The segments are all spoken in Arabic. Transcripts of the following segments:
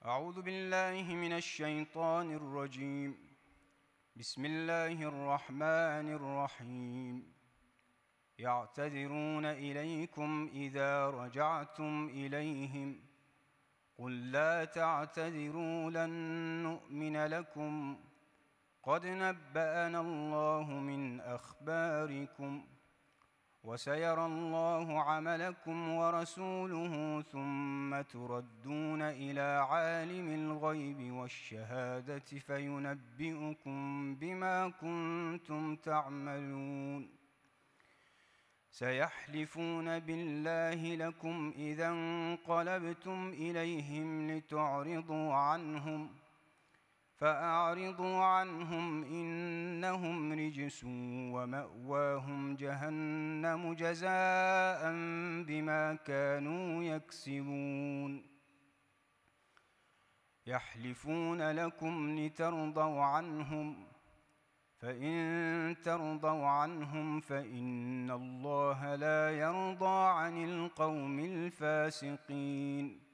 أعوذ بالله من الشيطان الرجيم. بسم الله الرحمن الرحيم. يعتذرون إليكم إذا رجعتم إليهم قل لا تعتذروا لن نؤمن لكم قد نبأنا الله من أخباركم وسيرى الله عملكم ورسوله ثم تردون إلى عالم الغيب والشهادة فينبئكم بما كنتم تعملون. سيحلفون بالله لكم إذا انقلبتم إليهم لتعرضوا عنهم فأعرضوا عنهم إنهم رجس ومأواهم جهنم جزاء بما كانوا يكسبون. يحلفون لكم لترضوا عنهم فإن ترضوا عنهم فإن الله لا يرضى عن القوم الفاسقين.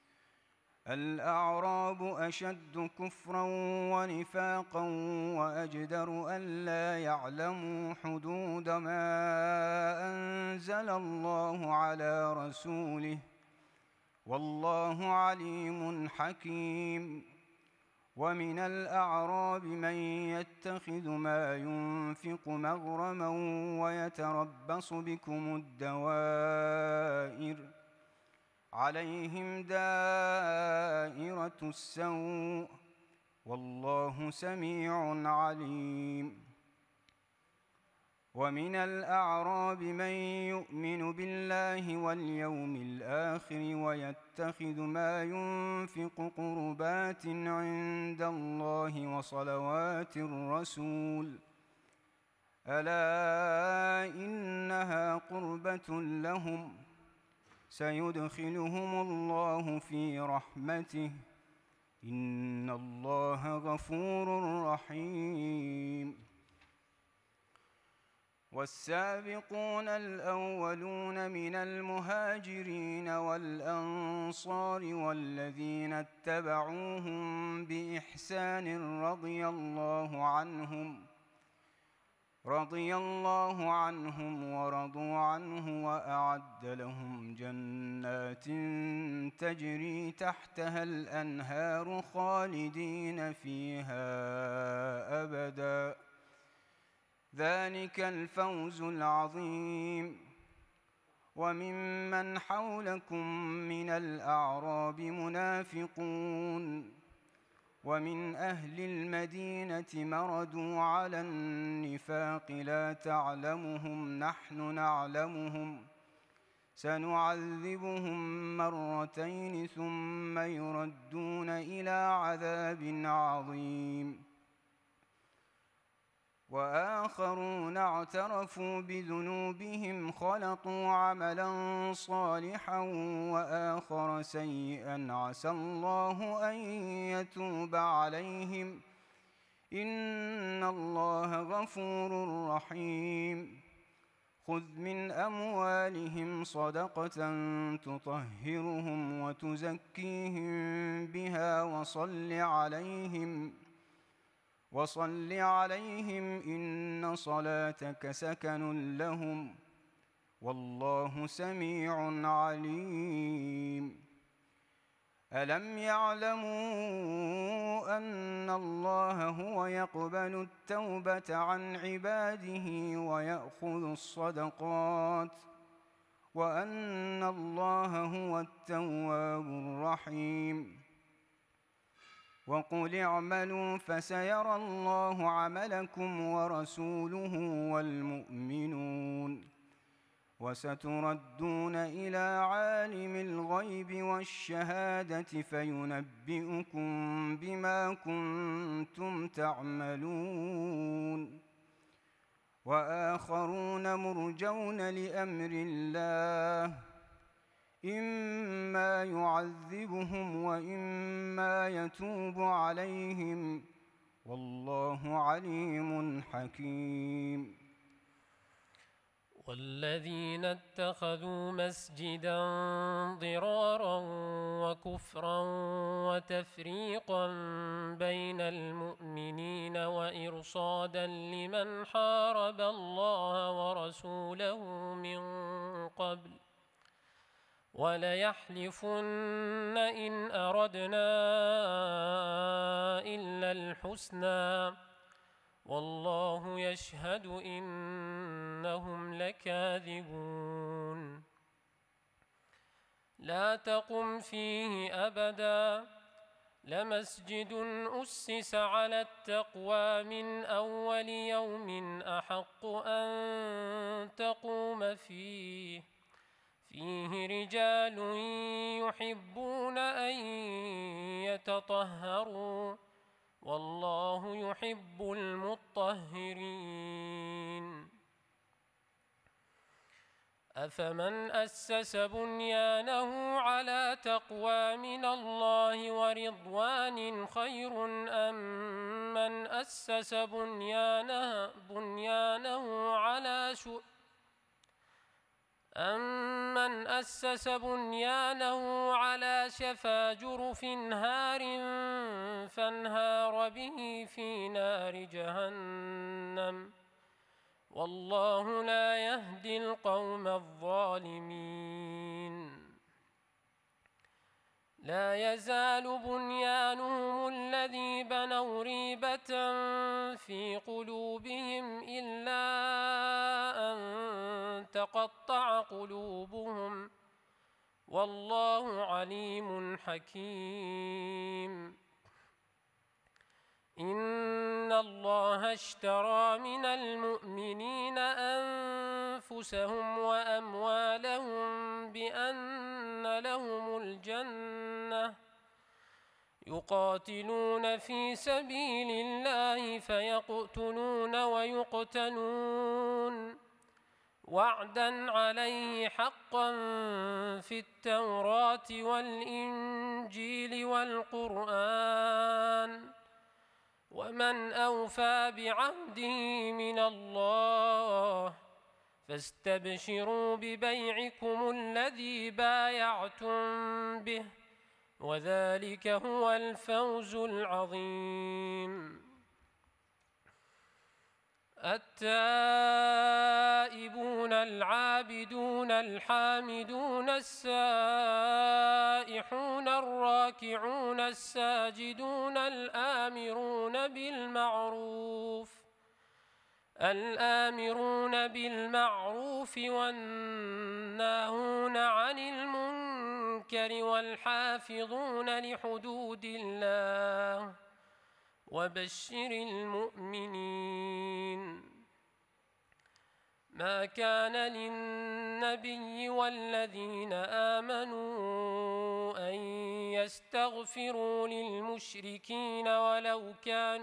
الأعراب أشد كفرا ونفاقا وأجدر ألا يعلموا حدود ما أنزل الله على رسوله والله عليم حكيم. ومن الأعراب من يتخذ ما ينفق مغرما ويتربص بكم الدوائر عليهم دائرة السوء والله سميع عليم. ومن الأعراب من يؤمن بالله واليوم الآخر ويتخذ ما ينفق قربات عند الله وصلوات الرسول ألا إنها قربة لهم سيدخلهم الله في رحمته إن الله غفور رحيم. والسابقون الأولون من المهاجرين والأنصار والذين اتبعوهم بإحسان رضي الله عنهم ورضوا عنه وأعد لهم جنات تجري تحتها الأنهار خالدين فيها أبدا ذلك الفوز العظيم. وممن حولكم من الأعراب منافقون ومن أهل المدينة مردوا على النفاق لا تعلمهم نحن نعلمهم سنعذبهم مرتين ثم يردون إلى عذاب عظيم. وآخرون اعترفوا بذنوبهم خلطوا عملا صالحا وآخر سيئا عسى الله أن يتوب عليهم إن الله غفور رحيم. خذ من أموالهم صدقة تطهرهم وتزكيهم بها وصل عليهم إن صلاتك سكن لهم والله سميع عليم. ألم يعلموا أن الله هو يقبل التوبة عن عباده ويأخذ الصدقات وأن الله هو التواب الرحيم. وقل اعملوا فسيرى الله عملكم ورسوله والمؤمنون وستردون إلى عالم الغيب والشهادة فينبئكم بما كنتم تعملون. وآخرون مرجون لأمر الله إما يعذبهم وإما يتوب عليهم والله عليم حكيم. والذين اتخذوا مسجدا ضرارا وكفرا وتفريقا بين المؤمنين وإرصادا لمن حارب الله ورسوله من قبل وليحلفن إن أردنا إلا الحسنى والله يشهد إنهم لكاذبون لا تقم فيه أبدا لمسجد أسس على التقوى من أول يوم أحق أن تقوم فيه رجال يحبون أن يتطهروا والله يحب المطهرين أفمن أسس بنيانه على تقوى من الله ورضوان خير أم من أسس بنيانه على شفا جرف هار فانهار به في نار جهنم والله لا يهدي القوم الظالمين لا يزال بنيانهم الذي بنوا ريبة في قلوبهم إلا أن تقطع قلوبهم والله عليم حكيم إن الله اشترى من المؤمنين أنفسهم وأموالهم بأن لهم الجنة يقاتلون في سبيل الله فيقتلون ويقتلون وعدا عليه حقا في التوراة والإنجيل والقرآن ومن أوفى بعهده من الله فاستبشروا ببيعكم الذي بايعتم به وذلك هو الفوز العظيم التائبون العابدون الحامدون السائحون الراكعون الساجدون الآمرون بالمعروف والناهون عن المنكر والحافظون لحدود الله وبشر المؤمنين ما كان للنبي والذين آمنوا أن يستغفروا للمشركين ولو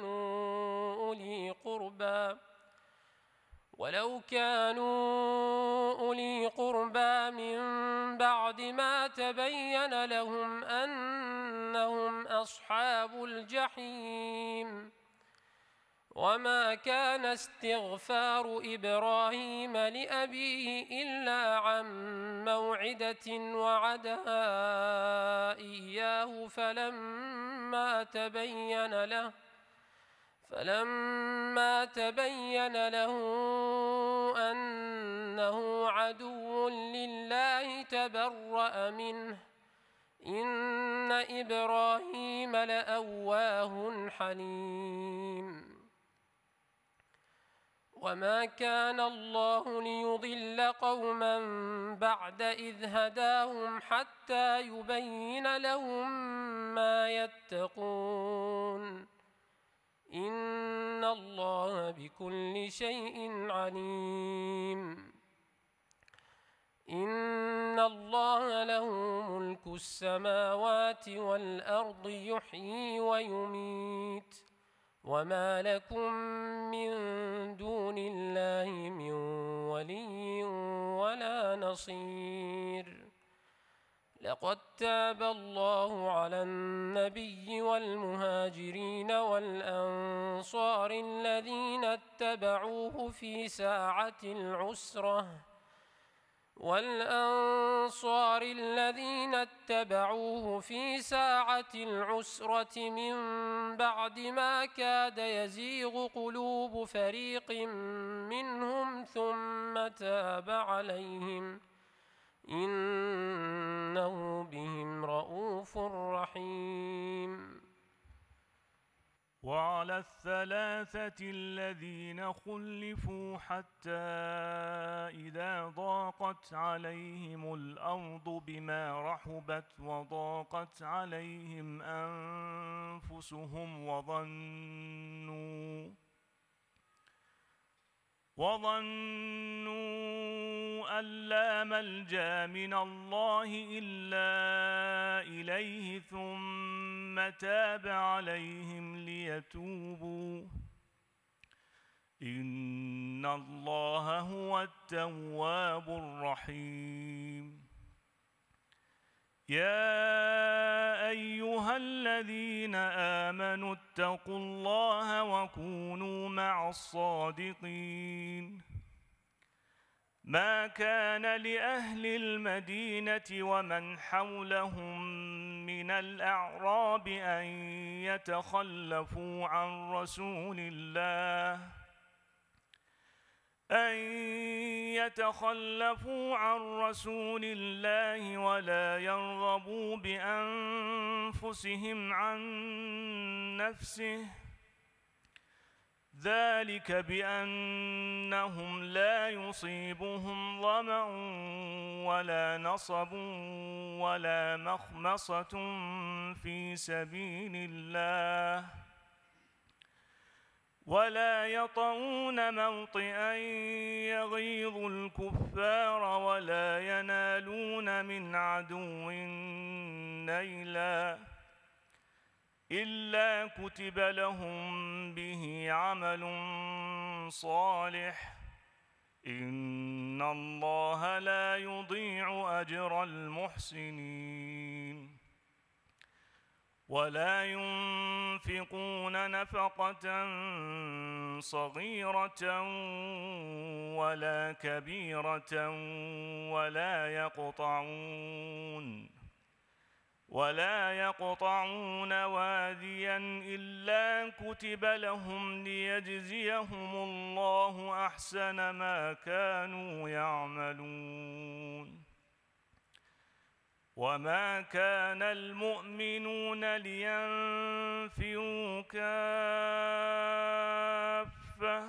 كانوا أولي قربى من بعد ما تبين لهم أنهم أصحاب الجحيم وما كان استغفار إبراهيم لأبيه إلا عن موعدة وعدها إياه فلما تبين له أنه عدو لله تبرأ منه إن إبراهيم لأواه حليم وما كان الله ليضل قوما بعد إذ هداهم حتى يبين لهم ما يتقون إن الله بكل شيء عليم إن الله له ملك السماوات والأرض يحيي ويميت وما لكم من دون الله من ولي ولا نصير لقد تاب الله على النبي والمهاجرين والأنصار الذين اتبعوه في ساعة العسرة والأنصار الذين اتبعوه في ساعة العسرة من بعد ما كاد يزيغ قلوب فريق منهم ثم تاب عليهم إنه بهم رءوف رحيم. وعلى الثلاثة الذين خلفوا حتى إذا ضاقت عليهم الأرض بما رحبت وضاقت عليهم أنفسهم وظنوا أن لا ملجأ من الله إلا إليه ثم تاب عليهم ليتوبوا إن الله هو التواب الرحيم. يا أيها الذين آمنوا اتقوا الله وكونوا مع الصادقين. ما كان لأهل المدينة ومن حولهم من الأعراب أن يتخلفوا عن رسول الله ولا يرغبوا بأنفسهم عن نفسه ذلك بأنهم لا يصيبهم ظمأ ولا نصب ولا مخمصة في سبيل الله ولا يطؤون موطئا يغيظ الكفار ولا ينالون من عدو نيلا إلا كتب لهم به عمل صالح إن الله لا يضيع أجر المحسنين. ولا ينفقون نفقة صغيرة ولا كبيرة ولا يقطعون واديا إلا كتب لهم ليجزيهم الله أحسن ما كانوا يعملون. وما كان المؤمنون لينفروا كافة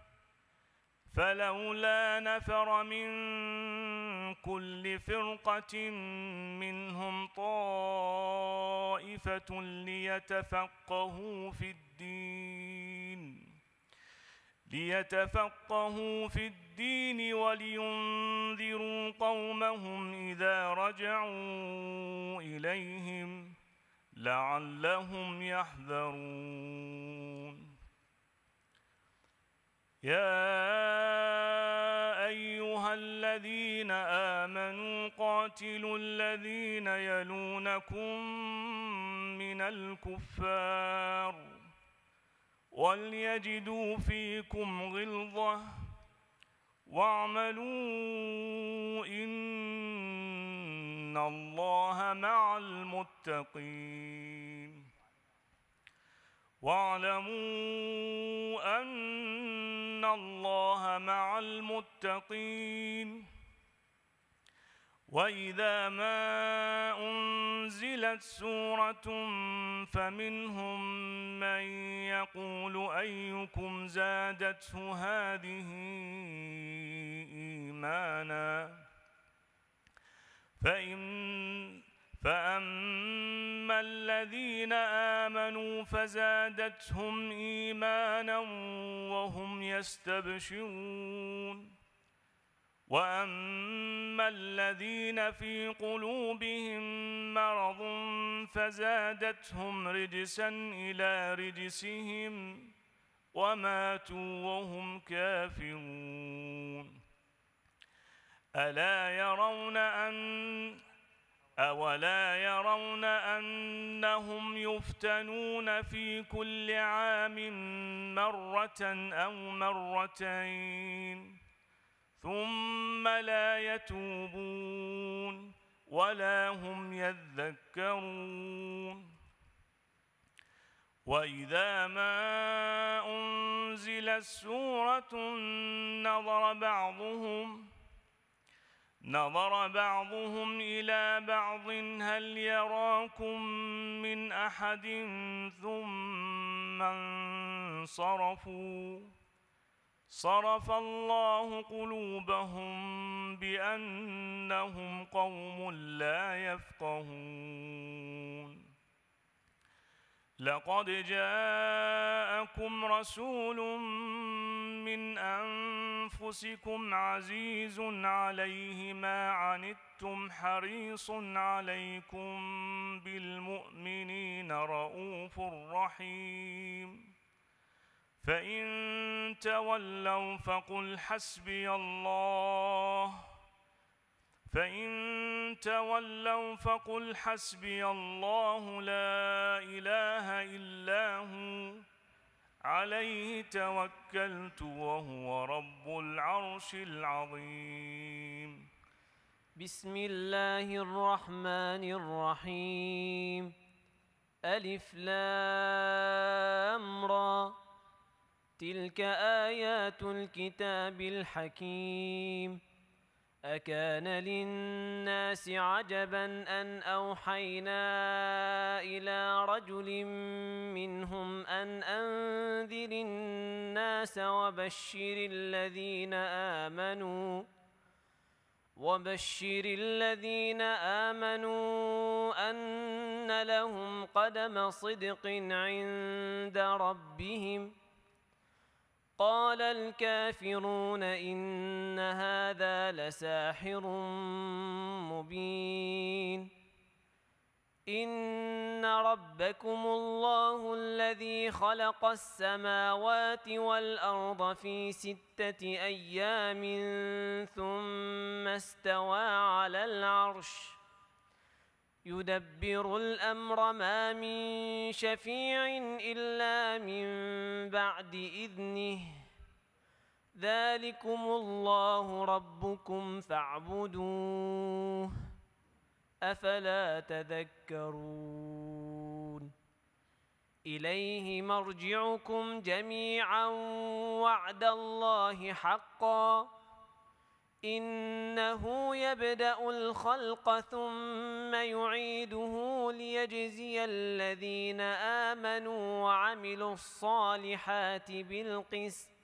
فلولا نفر من كل فرقة منهم طائفة ليتفقهوا في الدين ولينذروا قومهم إذا رجعوا إليهم لعلهم يحذرون. يا أيها الذين آمنوا قاتلوا الذين يلونكم من الكفار وليجدوا فيكم غلظة واعملوا إن الله مع المتقين. واعلموا أن الله مع المتقين. وإذا ما أنزلت سورة فمنهم من يقول أيكم زادته هذه إيمانا فأما الذين آمنوا فزادتهم إيمانا وهم يستبشرون. وأما الذين في قلوبهم مرض فزادتهم رجسا إلى رجسهم وماتوا وهم كافرون. أولا يرون أنهم يفتنون في كل عام مرة أو مرتين ثم ثم لا يتوبون ولا هم يذكرون. وإذا ما أنزلت سورة نظر بعضهم إلى بعض هل يراكم من أحد ثم انصرفوا صرف الله قلوبهم بأنهم قوم لا يفقهون. لقد جاءكم رسول من أنفسكم عزيز عليه ما عنتم حريص عليكم بالمؤمنين رؤوف رحيم. فإن تولوا فقل حسبي الله لا إله إلا هو عليه توكلت وهو رب العرش العظيم. بسم الله الرحمن الرحيم. ألف لام را تلك آيات الكتاب الحكيم. أكان للناس عجبا أن أوحينا إلى رجل منهم أن أنذر الناس وبشر الذين آمنوا أن لهم قدم صدق عند ربهم. قال الكافرون إن هذا لساحر مبين. إن ربكم الله الذي خلق السماوات والأرض في 6 أيام ثم استوى على العرش يدبر الأمر ما من شفيع إلا من بعد إذنه. ذلكم الله ربكم فاعبدوه أفلا تذكرون. إليه مرجعكم جميعا وعد الله حقا إنه يبدأ الخلق ثم يعيده ليجزي الذين آمنوا وعملوا الصالحات بالقسط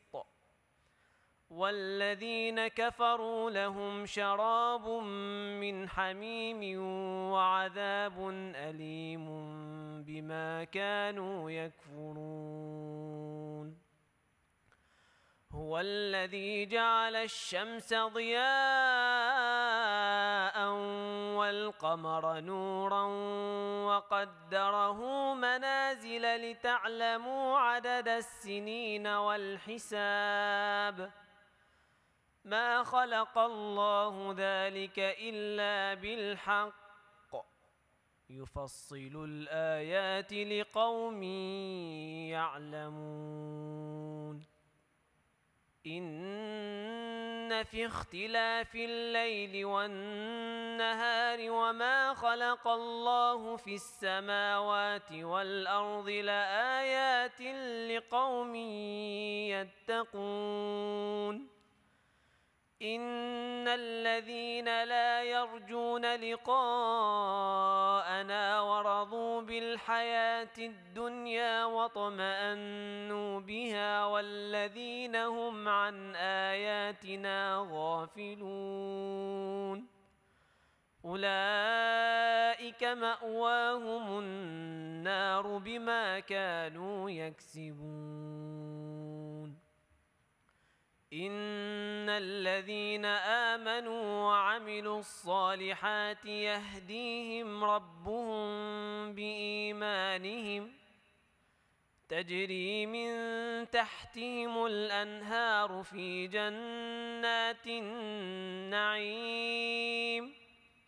والذين كفروا لهم شراب من حميم وعذاب أليم بما كانوا يكفرون. هو الذي جعل الشمس ضياء والقمر نورا وقدره منازل لتعلموا عدد السنين والحساب. ما خلق الله ذلك إلا بالحق يفصل الآيات لقوم يعلمون. إن في اختلاف الليل والنهار وما خلق الله في السماوات والأرض لآيات لقوم يتقون. إن الذين لا يرجون لقاءنا ورضوا بالحياة الدنيا واطمأنوا بها والذين هم عن آياتنا غافلون أولئك مأواهم النار بما كانوا يكسبون. إن الذين آمنوا وعملوا الصالحات يهديهم ربهم بإيمانهم تجري من تحتهم الأنهار في جنات النعيم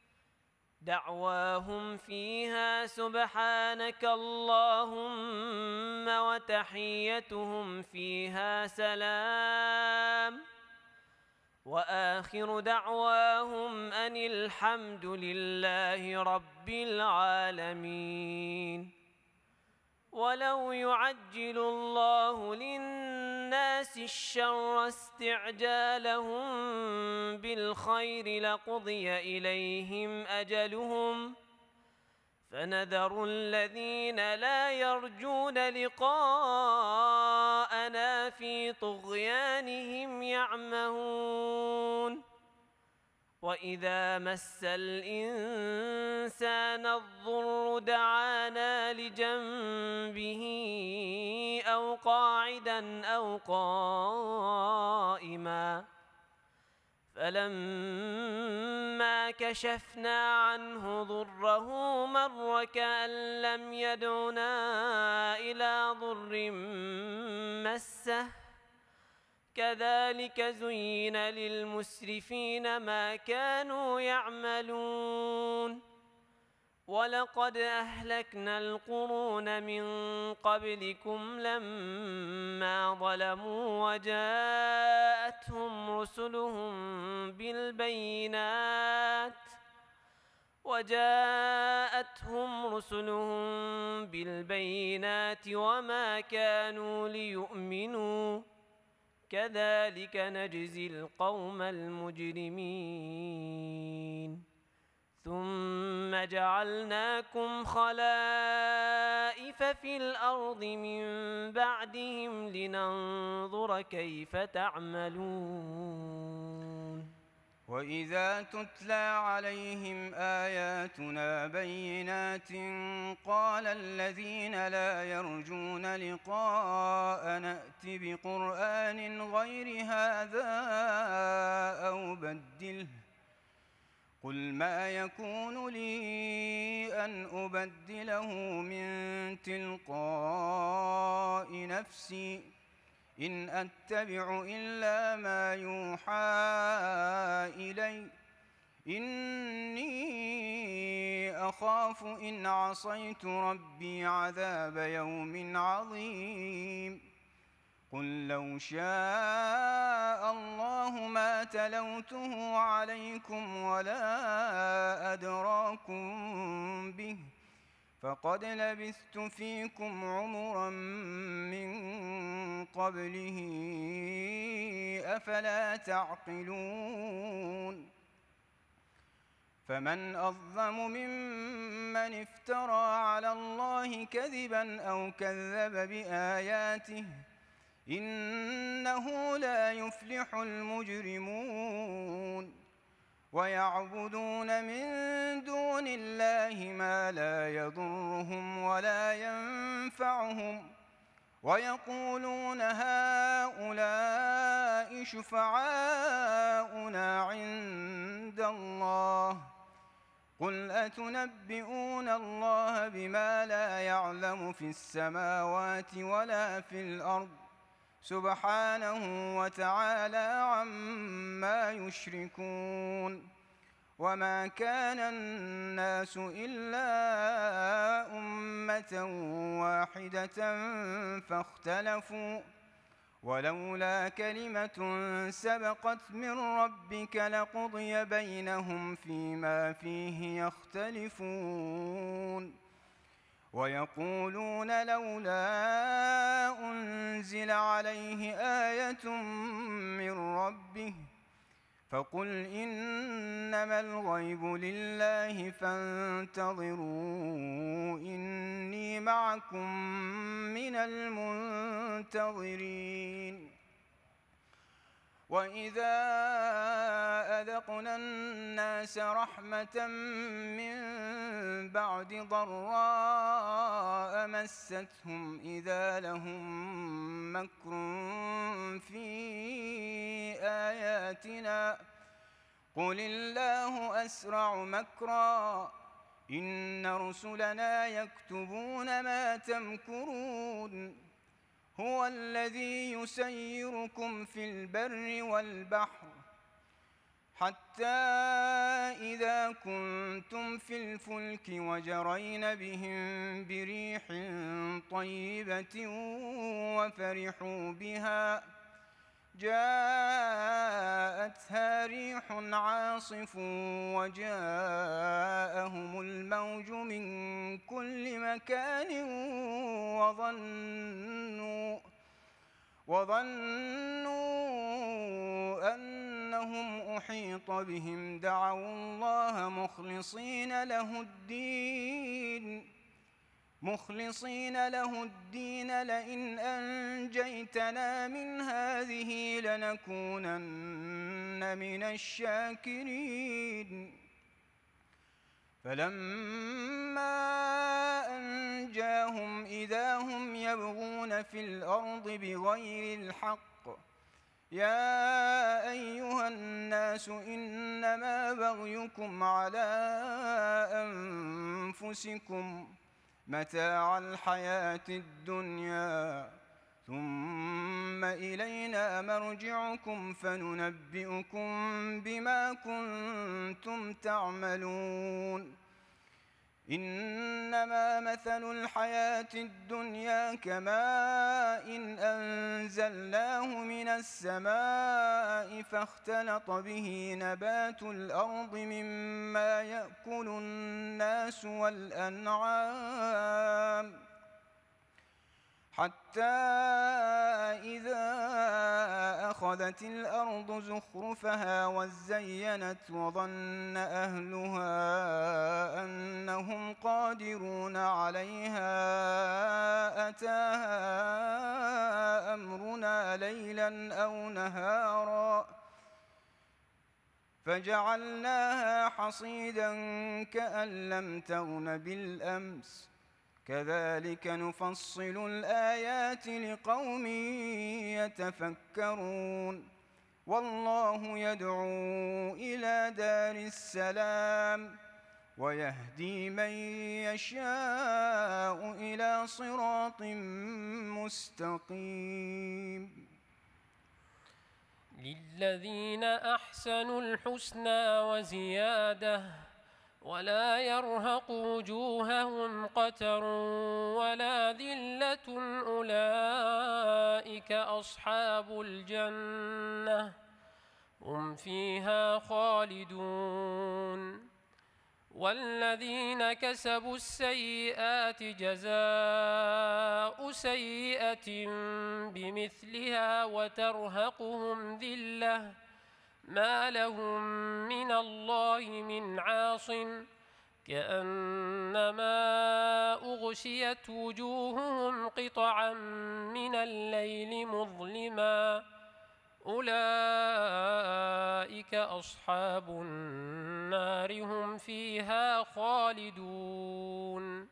دعواهم فيها سبحانك اللهم وتحيتهم فيها سلام. وآخر دعواهم أن الحمد لله رب العالمين. ولو يعجل الله للناس الشر استعجالهم بالخير لقضي إليهم أجلهم فنذر الذين لا يرجون لقاءنا في طغيانهم يعمهون. وإذا مس الإنسان الضر دعانا لجنبه أو قاعدا أو قائما فلما كشفنا عنه ضره مر كأن لم يدعنا إلى ضر مسه كذلك زين للمسرفين ما كانوا يعملون. ولقد أهلكنا القرون من قبلكم لما ظلموا وجاءتهم رسلهم بالبينات وما كانوا ليؤمنوا كذلك نجزي القوم المجرمين. ثم جعلناكم خلائف في الأرض من بعدهم لننظر كيف تعملون. وإذا تتلى عليهم آياتنا بينات قال الذين لا يرجون لقاءنا ائت بقرآن غير هذا أو بدله قل ما يكون لي أن أبدله من تلقاء نفسي إن أتبع إلا ما يوحى إلي إني أخاف إن عصيت ربي عذاب يوم عظيم. قل لو شاء الله ما تلوته عليكم ولا أدراكم به فقد لبثت فيكم عمرا من قبله أفلا تعقلون. فمن أظلم ممن افترى على الله كذبا أو كذب بآياته إنه لا يفلح المجرمون. ويعبدون من دون الله ما لا يضرهم ولا ينفعهم ويقولون هؤلاء شفعاؤنا عند الله قل أتنبئون الله بما لا يعلم في السماوات ولا في الأرض سبحانه وتعالى عما يشركون. وما كان الناس إلا أمة واحدة فاختلفوا ولولا كلمة سبقت من ربك لقضي بينهم فيما فيه يختلفون. ويقولون لولا أنزل عليه آية من ربه فقل إنما الغيب لله فانتظروا إني معكم من المنتظرين. وإذا أذقنا الناس رحمة من بعد ضراء مستهم إذا لهم مكر في آياتنا قل الله أسرع مكرا إن رسلنا يكتبون ما تمكرون. هو الذي يسيركم في البر والبحر حتى إذا كنتم في الفلك وجرين بهم بريح طيبة جاءتها ريح عاصف وجاءهم الموج من كل مكان وظنوا أنهم أحيط بهم دعوا الله مخلصين له الدين لئن أنجيتنا من هذه لنكونن من الشاكرين. فلما أنجاهم إذا هم يبغون في الأرض بغير الحق يا أيها الناس إنما بغيكم على أنفسكم متاع الحياة الدنيا ثم إلينا مرجعكم فننبئكم بما كنتم تعملون. إنما مثل الحياة الدنيا كماء أنزلناه من السماء فاختلط به نبات الأرض مما يأكل الناس والأنعام حتى إذا أخذت الأرض زخرفها وزينت وظن أهلها أنهم قادرون عليها أتاها أمرنا ليلا أو نهارا فجعلناها حصيدا كأن لم تغن بالأمس كذلك نفصل الآيات لقوم يتفكرون. والله يدعو إلى دار السلام ويهدي من يشاء إلى صراط مستقيم. للذين أحسنوا الحسنى وزيادة ولا يرهق وجوههم قتر ولا ذلة أولئك أصحاب الجنة هم فيها خالدون. والذين كسبوا السيئات جزاء سيئة بمثلها وترهقهم ذلة ما لهم من الله من عاصم كأنما أغشيت وجوههم قطعا من الليل مظلما أولئك أصحاب النار هم فيها خالدون.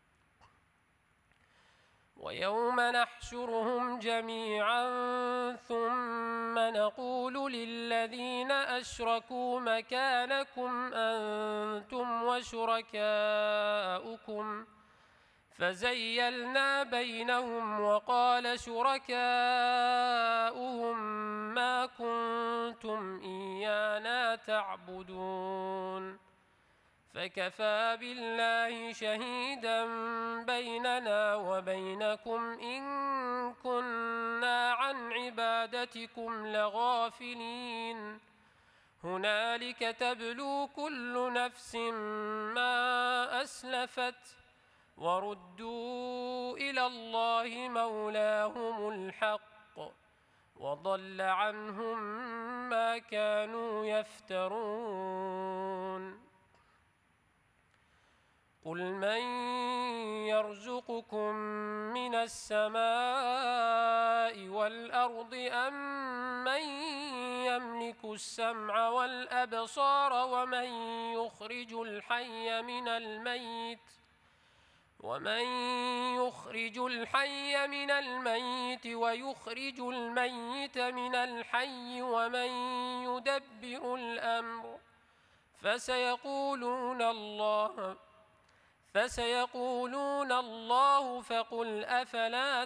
ويوم نحشرهم جميعا ثم نقول للذين أشركوا مكانكم أنتم وشركاؤكم فزيلنا بينهم وقال شركاؤهم ما كنتم إيانا تعبدون فكفى بالله شهيدا بيننا وبينكم إن كنا عن عبادتكم لغافلين. هنالك تبلو كل نفس ما أسلفت وردوا إلى الله مولاهم الحق وضل عنهم ما كانوا يفترون. قل من يرزقكم من السماء والأرض أم من يملك السمع والأبصار ومن يخرج الحي من الميت ويخرج الميت من الحي ومن يدبر الأمر فسيقولون الله فقل أفلا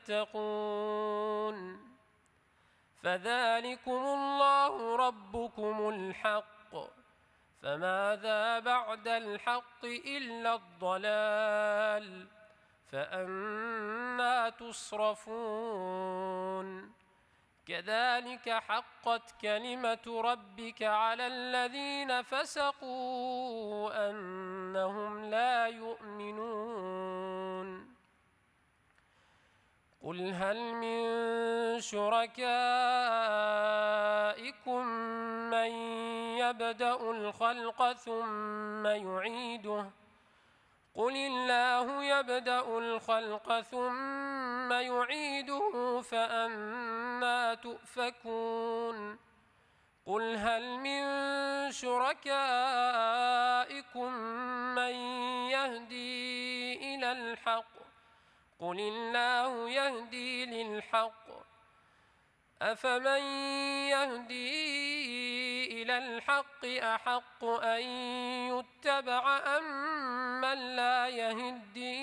تتقون. فذلكم الله ربكم الحق فماذا بعد الحق إلا الضلال فأنى تصرفون. كذلك حقت كلمة ربك على الذين فسقوا أنهم لا يؤمنون قل هل من شركائكم من يبدأ الخلق ثم يعيده قل الله يبدأ الخلق ثم يعيده فأنى تؤفكون قل هل من شركائكم من يهدي إلى الحق قل الله يهدي للحق أفمن يهدي إلى الحق أحق أن يتبع أم من لا يهدي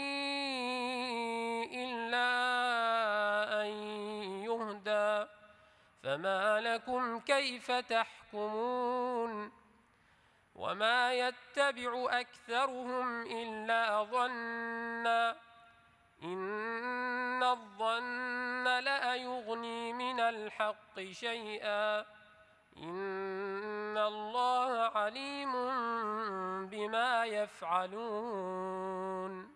إلا أن يهدى فما لكم كيف تحكمون وما يتبع أكثرهم إلا ظنا إن الظن لا يغني من الحق شيئا إن الله عليم بما يفعلون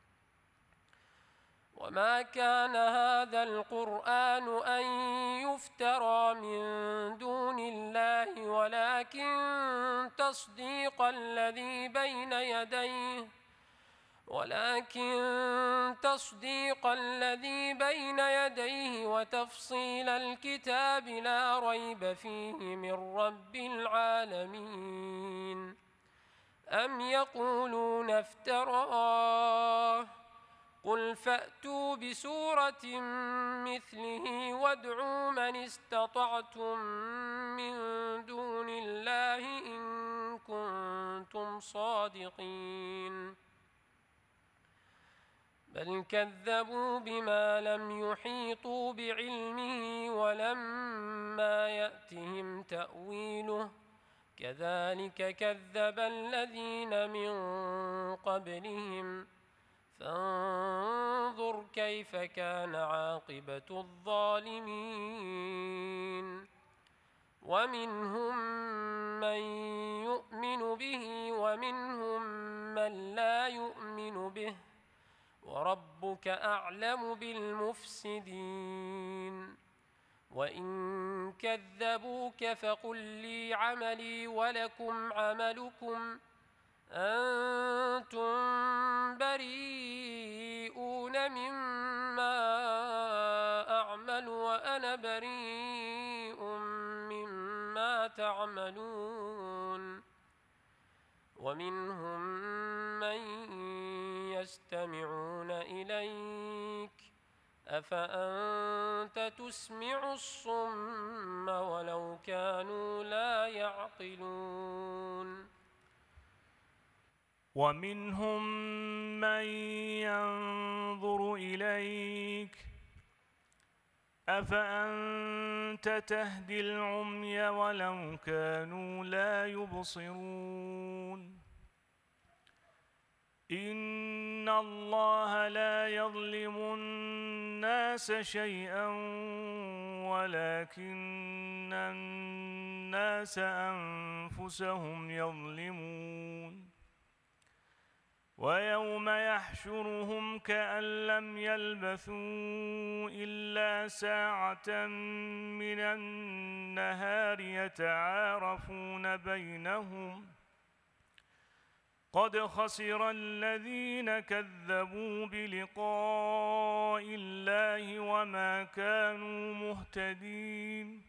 وما كان هذا القرآن أن يفترى من دون الله ولكن تصديق الذي بين يديه وتفصيل الكتاب لا ريب فيه من رب العالمين أم يقولون افتراه قل فأتوا بسورة مثله وادعوا من استطعتم من دون الله إن كنتم صادقين بل كذبوا بما لم يحيطوا بعلمه ولما يأتهم تأويله كذلك كذب الذين من قبلهم فانظر كيف كان عاقبة الظالمين ومنهم من يؤمن به ومنهم من لا يؤمن به وربك أعلم بالمفسدين وإن كذبوك فقل لي عملي ولكم عملكم أنتم بريئون مما أعمل وأنا بريء مما تعملون ومنهم من يستمعون إليك أفأنت تسمع الصم ولو كانوا لا يعقلون ومنهم من ينظر إليك أفأنت تهدي العمي ولو كانوا لا يبصرون إن الله لا يظلم الناس شيئا ولكن الناس أنفسهم يظلمون ويوم يحشرهم كأن لم يلبثوا إلا ساعة من النهار يتعارفون بينهم قد خسر الذين كذبوا بلقاء الله وما كانوا مهتدين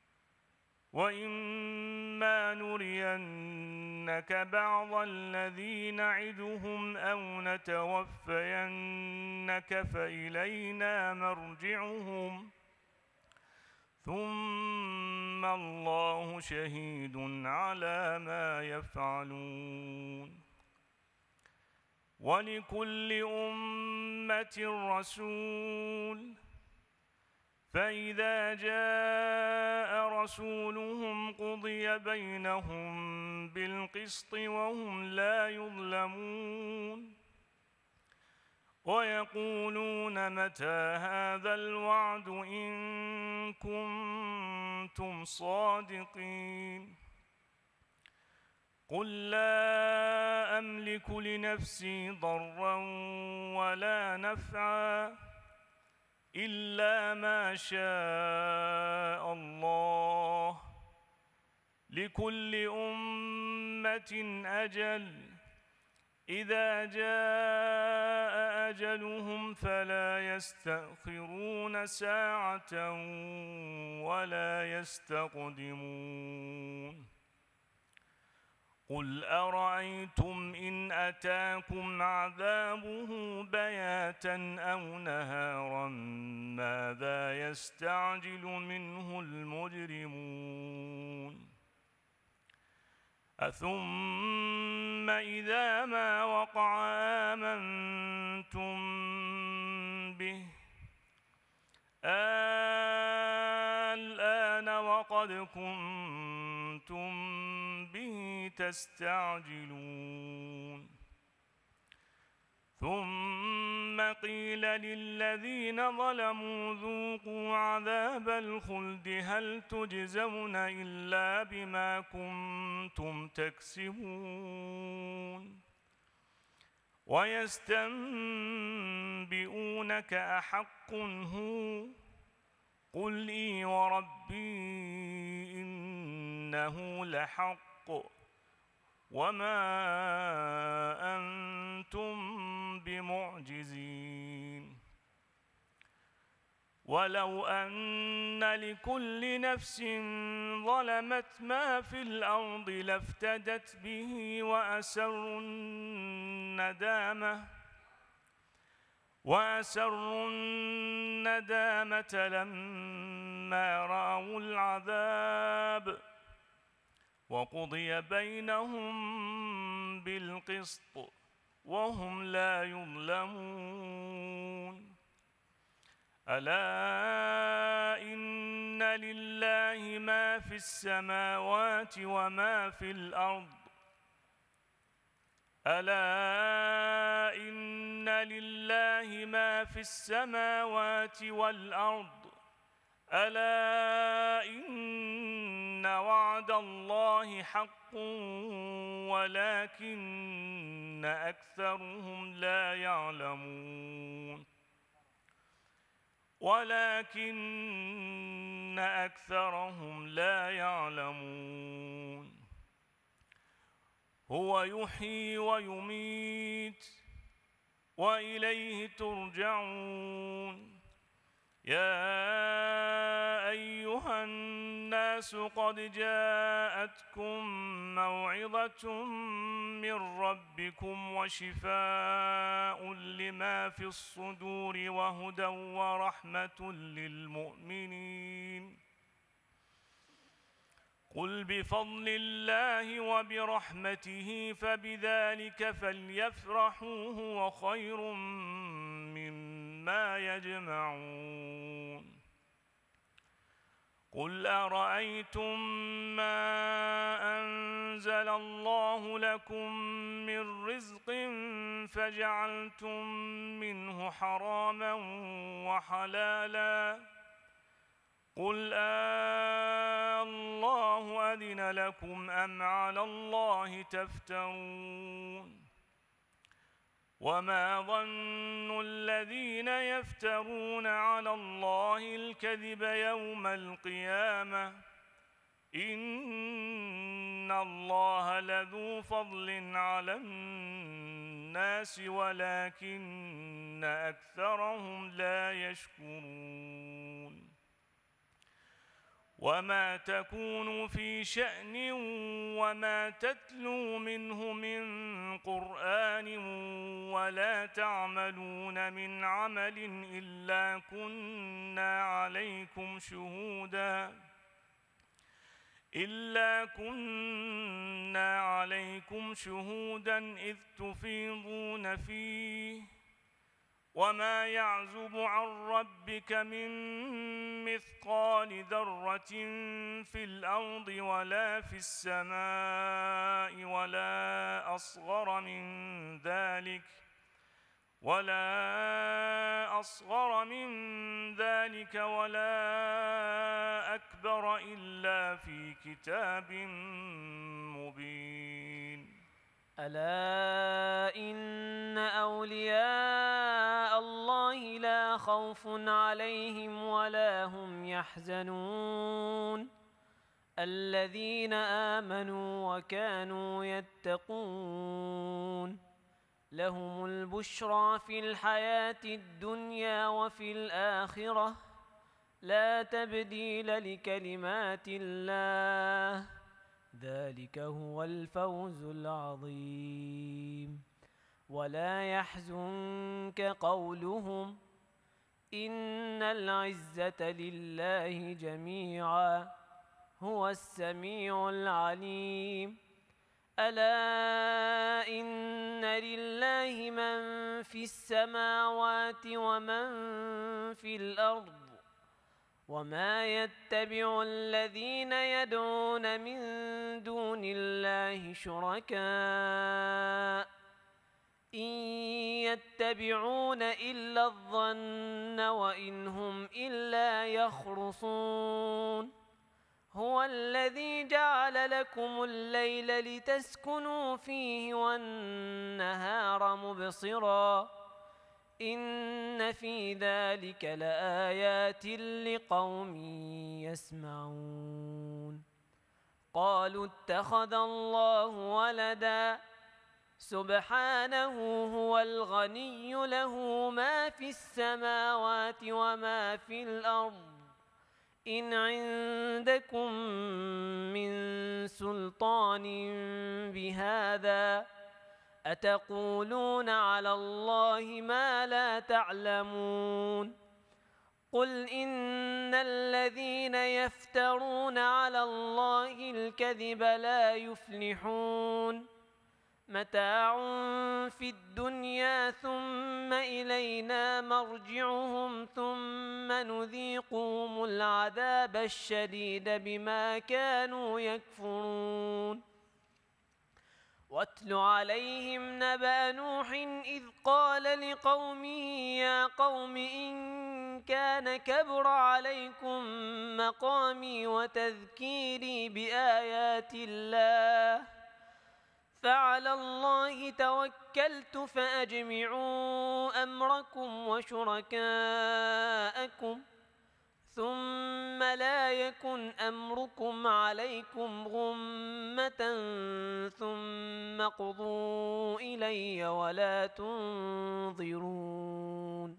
وإما نرينك بعض الذي نعدهم أو نتوفينك فإلينا مرجعهم ثم الله شهيد على ما يفعلون ولكل أمة رسول فإذا جاء رسولهم قضي بينهم بالقسط وهم لا يظلمون ويقولون متى هذا الوعد إن كنتم صادقين قل لا أملك لنفسي ضرا ولا نفعا إلا ما شاء الله لكل أمة أجل إذا جاء أجلهم فلا يستأخرون ساعة ولا يستقدمون قل أرأيتم إن أتاكم عذابه بياتا أو نهارا ماذا يستعجل منه المجرمون أثم إذا ما وقع آمنتم به الآن وقد كنتم به تستعجلون ثم قيل للذين ظلموا ذوقوا عذاب الخلد هل تجزون إلا بما كنتم تكسبون ويستنبئونك أحق هو قل إي وربي إنه لحق وما أنتم بمعجزين ولو أن لكل نفس ظلمت ما في الأرض لافتدت به وأسروا الندامة لما رأوا العذاب وقضي بينهم بالقسط وهم لا يظلمون ألا إن لله ما في السماوات وما في الأرض ألا إن لله ما في السماوات والأرض ألا إن وعد الله حق ولكن أكثرهم لا يعلمون هو يحيي ويميت وإليه ترجعون يا أيها الناس قد جاءتكم موعظة من ربكم وشفاء لما في الصدور وهدى ورحمة للمؤمنين قل بفضل الله وبرحمته فبذلك فليفرحوا هو خير مما يجمعون قل أرأيتم ما أنزل الله لكم من رزق فجعلتم منه حراما وحلالا قل الله أذن لكم أم على الله تفترون وما ظن الذين يفترون على الله الكذب يوم القيامة إن الله لذو فضل على الناس ولكن أكثرهم لا يشكرون وما تكون في شأن وما تتلو منه من قرآن ولا تعملون من عمل إلا كنا عليكم شهودا إذ تفيضون فيه وما يعزب عن ربك من مثقال ذرة في الأرض ولا في السماء ولا أصغر من ذلك ولا أصغر من ذلك ولا أكبر إلا في كتاب مبين. ألا إن أولياء الله لا خوف عليهم ولا هم يحزنون الذين آمنوا وكانوا يتقون لهم البشرى في الحياة الدنيا وفي الآخرة لا تبديل لكلمات الله ذلك هو الفوز العظيم. ولا يحزنك قولهم إن العزة لله جميعا هو السميع العليم. ألا إن لله من في السماوات ومن في الأرض وما يتبع الذين يدعون من دون الله شركاء إن يتبعون إلا الظن وإن هم إلا يخرصون. هو الذي جعل لكم الليل لتسكنوا فيه والنهار مبصرا إن في ذلك لآيات لقوم يسمعون. قالوا اتخذ الله ولدا سبحانه هو الغني له ما في السماوات وما في الأرض إن عندكم من سلطان بهذا أتقولون على الله ما لا تعلمون. قل إن الذين يفترون على الله الكذب لا يفلحون متاع في الدنيا ثم إلينا مرجعهم ثم نذيقهم العذاب الشديد بما كانوا يكفرون. واتل عليهم نبأ نوح إذ قال لقومه يا قوم إن كان كبر عليكم مقامي وتذكيري بآيات الله فعلى الله توكلت فأجمعوا أمركم وشركاءكم ثم لا يكن أمركم عليكم غمة ثم اقضوا إلي ولا تنظرون.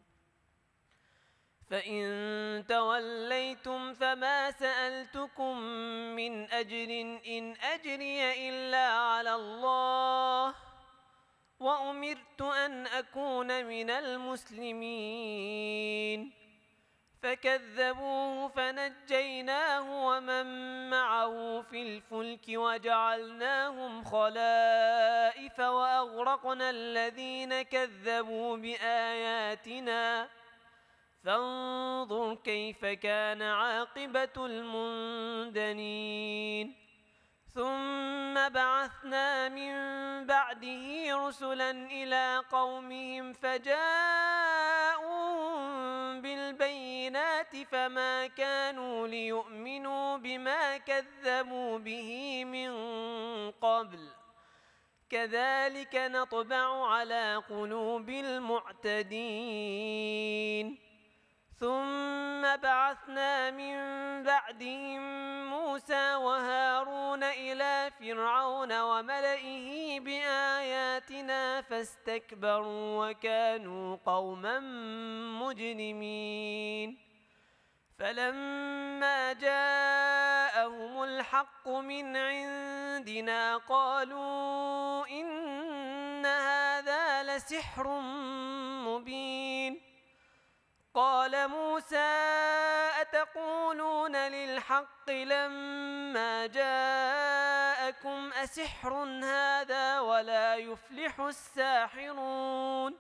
فإن توليتم فما سألتكم من أجر إن أجري إلا على الله وأمرت أن أكون من المسلمين. فكذبوه فنجيناه ومن معه في الفلك وجعلناهم خلائف وأغرقنا الذين كذبوا بآياتنا فانظر كيف كان عاقبة المنذرين. ثم بعثنا من بعده رسلا إلى قومهم فجاءوهم بالبينات فما كانوا ليؤمنوا بما كذبوا به من قبل كذلك نطبع على قلوب المعتدين. ثم بعثنا من بعدهم موسى وهارون إلى فرعون وملئه بآياتنا فاستكبروا وكانوا قوما مجرمين. فلما جاءهم الحق من عندنا قالوا إن هذا لسحر مبين. قال موسى أتقولون للحق لما جاءكم أسحر هذا ولا يفلح الساحرون.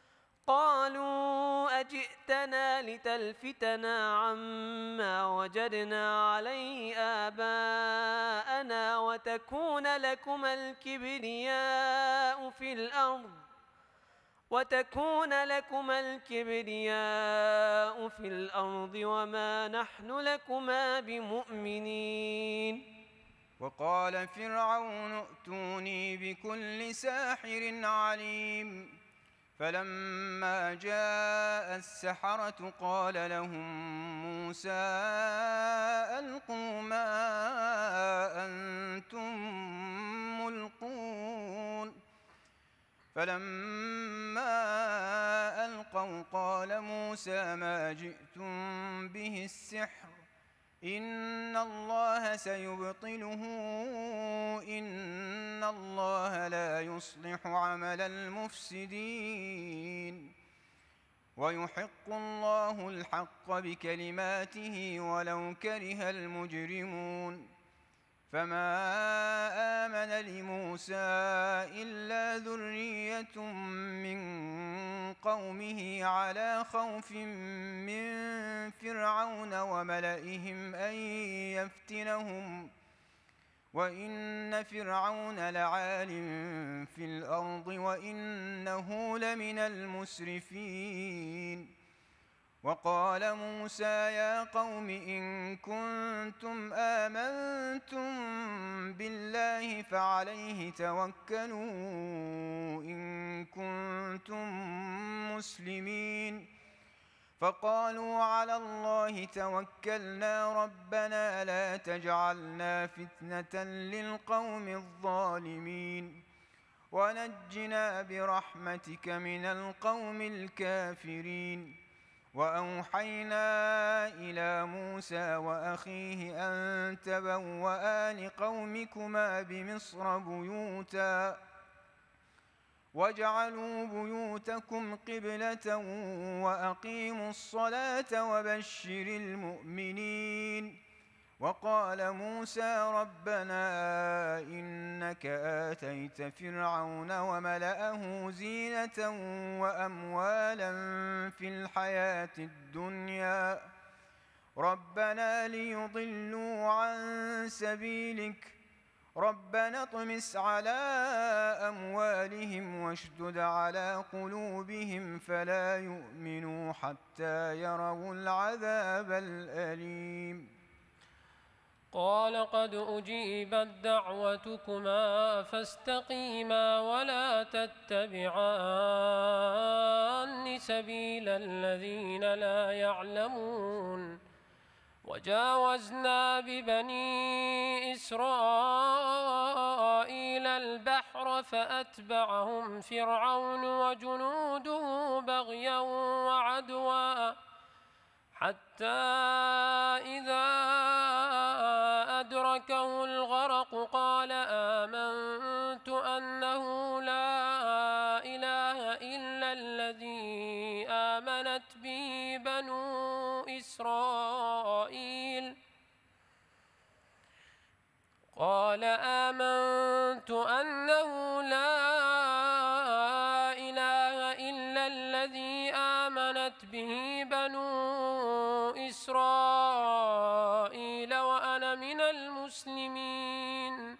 قالوا أجئتنا لتلفتنا عما وجدنا عليه آباءنا وتكون لكما الكبرياء في الأرض وتكون لكما الكبرياء في الأرض وما نحن لكما بمؤمنين. وقال فرعون ائتوني بكل ساحر عليم. فلما جاء السحرة قال لهم موسى ألقوا ما أنتم ملقون. فلما ألقوا قال موسى ما جئتم به السحر إن الله سيبطله إن الله لا يصلح عمل المفسدين. ويحق الله الحق بكلماته ولو كره المجرمون. فما آمن لموسى إلا ذرية من قومه على خوف من فرعون وملئهم أن يفتنهم وإن فرعون لعال في الأرض وإنه لمن المسرفين. وقال موسى يا قوم إن كنتم آمنتم بالله فعليه توكلوا إن كنتم مسلمين. فقالوا على الله توكلنا ربنا لا تجعلنا فتنة للقوم الظالمين ونجنا برحمتك من القوم الكافرين. وأوحينا إلى موسى وأخيه أن تبوأ لقومكما بمصر بيوتا واجعلوا بيوتكم قبلة وأقيموا الصلاة وبشر المؤمنين. وقال موسى ربنا إنك آتيت فرعون وملأه زينة وأموالا في الحياة الدنيا ربنا ليضلوا عن سبيلك ربنا اطمس على أموالهم واشدد على قلوبهم فلا يؤمنوا حتى يروا العذاب الأليم. قال قد أجيبت دعوتكما فاستقيما ولا تتبعان سبيل الذين لا يعلمون. وجاوزنا ببني إسرائيل البحر فأتبعهم فرعون وجنوده بغيا وعدوا حتى إذا أدركه الغرق قال آمنت أنه لا إله إلا الذي آمنت به بنو إسرائيل قال آمنت أنه لا إله إلا الذي آمنت به بنو إسرائيل وأنا من المسلمين.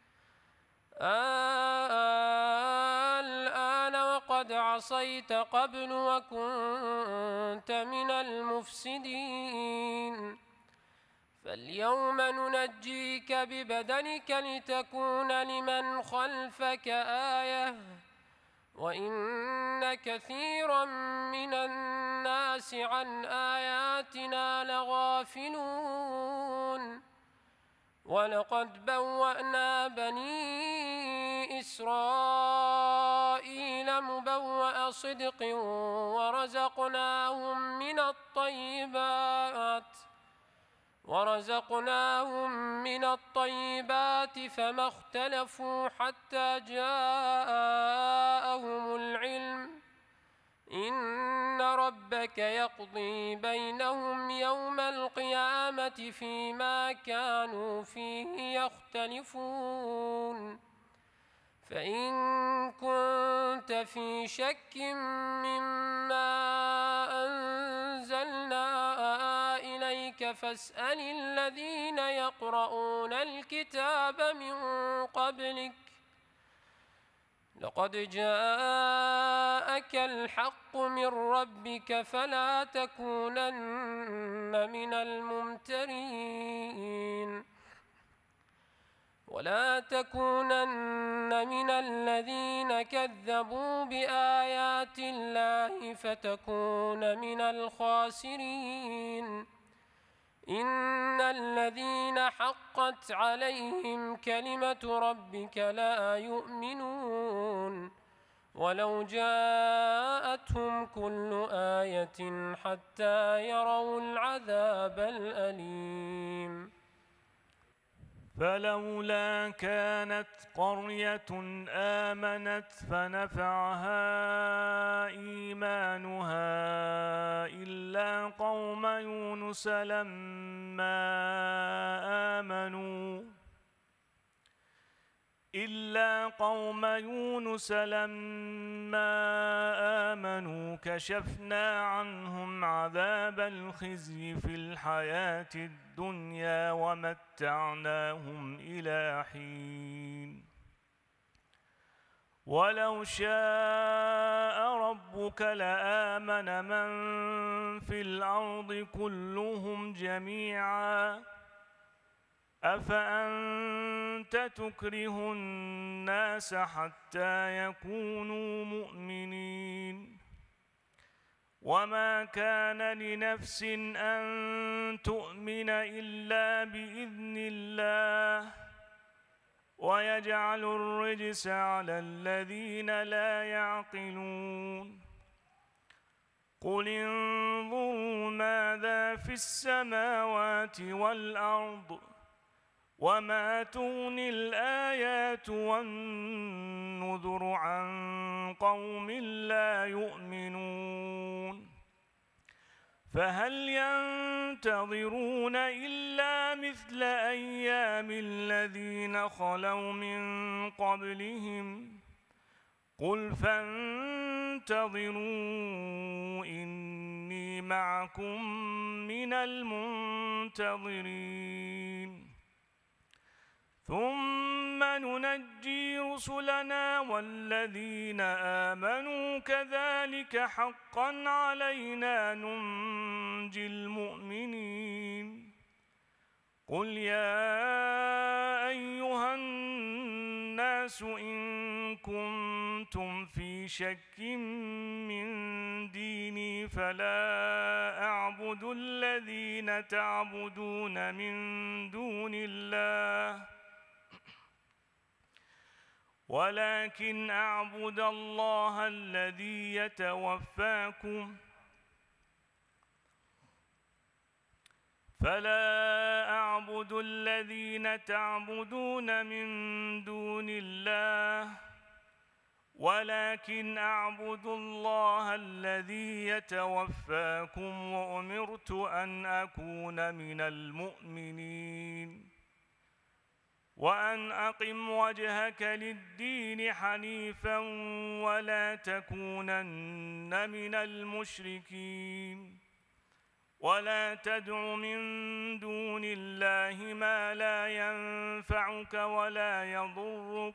الآن وقد عصيت قبل وكنت من المفسدين. فاليوم ننجيك ببدنك لتكون لمن خلفك آية وإن كثيرا من الناس عن آياتنا لغافلون. ولقد بوأنا بني إسرائيل مبوأ صدق ورزقناهم من الطيبات فما اختلفوا حتى جاءهم العلم إن ربك يقضي بينهم يوم القيامة فيما كانوا فيه يختلفون. فإن كنت في شك مما أنزلنا إليك فاسأل الذين يقرؤون الكتاب من قبلك لقد جاءك الحق من ربك فلا تكونن من الممترين ولا تكونن من الذين كذبوا بآيات الله فتكون من الخاسرين إن الذين حقت عليهم كلمة ربك لا يؤمنون ولو جاءتهم كل آية حتى يروا العذاب الأليم فلولا كانت قرية آمنت فنفعها إيمانها إلا قوم يونس لما آمنوا كشفنا عنهم عذاب الخزي في الحياة الدنيا ومتعناهم إلى حين ولو شاء ربك لآمن من في الأرض كلهم جميعا أفأنت تكره الناس حتى يكونوا مؤمنين وما كان لنفس أن تؤمن إلا بإذن الله ويجعل الرجس على الذين لا يعقلون قل انظروا ماذا في السماوات والأرض وما تغني الآيات والنذر عن قوم لا يؤمنون فهل ينتظرون إلا مثل أيام الذين خلوا من قبلهم قل فانتظروا إني معكم من المنتظرين ثم ننجي رسلنا والذين آمنوا كذلك حقا علينا ننجي المؤمنين قل يا أيها الناس إن كنتم في شك من ديني فلا أعبد الذين تعبدون من دون الله ولكن أعبد الله الذي يتوفاكم فلا أعبد الذين تعبدون من دون الله ولكن أعبد الله الذي يتوفاكم وأمرت أن أكون من المؤمنين وأن أقم وجهك للدين حنيفا ولا تكونن من المشركين ولا تدع من دون الله ما لا ينفعك ولا يضرك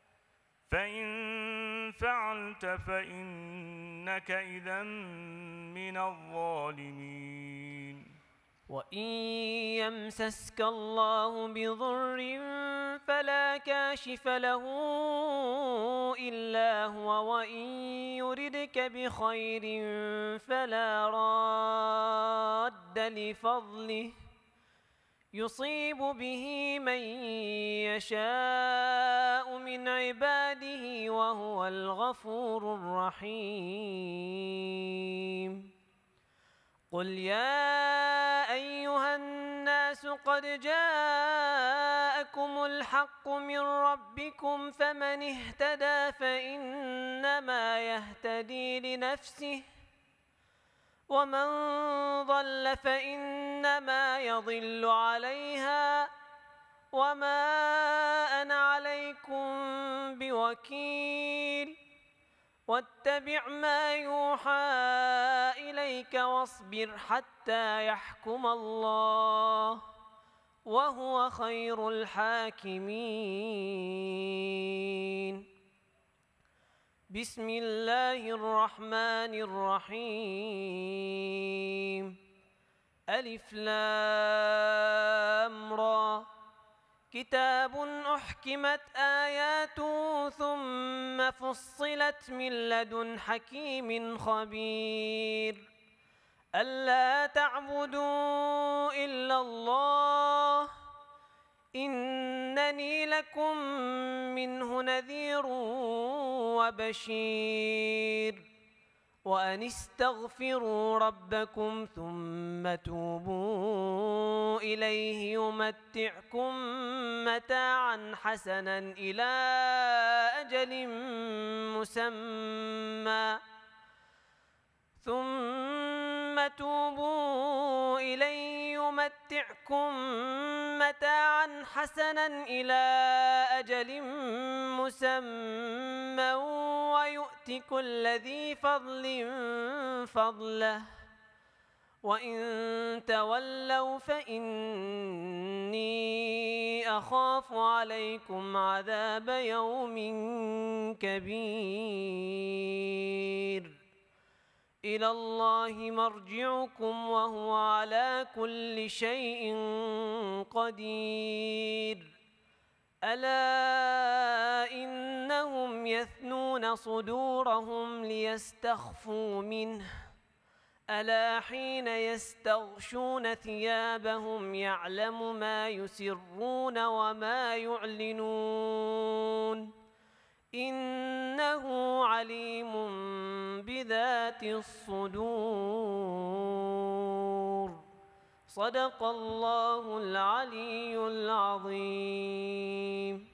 فإن فعلت فإنك إذا من الظالمين وإن يمسسك الله بضر فلا كاشف له إلا هو وإن يردك بخير فلا راد لفضله يصيب به من يشاء من عباده وهو الغفور الرحيم قل يا أيها الناس قد جاءكم الحق من ربكم فمن اهتدى فإنما يهتدي لنفسه ومن ضل فإنما يضل عليها وما أنا عليكم بوكيل واتبع ما يوحى إليك واصبر حتى يحكم الله وهو خير الحاكمين بسم الله الرحمن الرحيم ألف لام را كتاب أحكمت آياته ثم فصلت من لدن حكيم خبير ألا تعبدوا إلا الله إنني لكم منه نذير وبشير وأن استغفروا ربكم ثم توبوا إليه يمتعكم متاعا حسنا إلى أجل مسمى ثم توبوا إليه يمتعكم متاعا حسنا إلى أجل مسمى ويؤت كل ذي فضل فضله وإن تولوا فإني أخاف عليكم عذاب يوم كبير إلى الله مرجعكم وهو على كل شيء قدير ألا إنهم يثنون صدورهم ليستخفوا منه ألا حين يستغشون ثيابهم يعلم ما يسرون وما يعلنون إنه عليم بذات الصدور صدق الله العلي العظيم.